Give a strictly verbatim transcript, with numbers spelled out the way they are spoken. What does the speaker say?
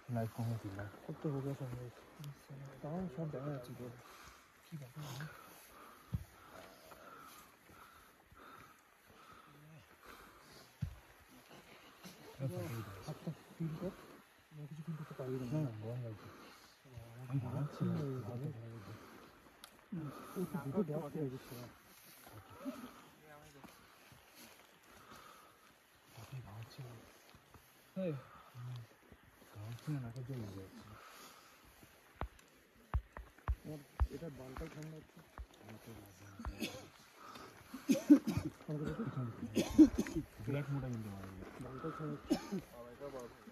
live কমে দিলা কত হবে সম্ভব তাও সব দেখা যাচ্ছে তো কি ব্যাপার আটটা ফিল কর কিছু ফিল করতে পারবি না না গরম লাগছে আমি ভাবছি ও তো দুটো ড্যাপ করে দিচ্ছে আপনি ভাবছি হ্যাঁ ভাবছি না নাকে জল লেগে যাচ্ছে আমার এটা বালটাই ঠান্ডা হচ্ছে বিরাট মোটা কিন্তু বালটাই ঠান্ডা হচ্ছে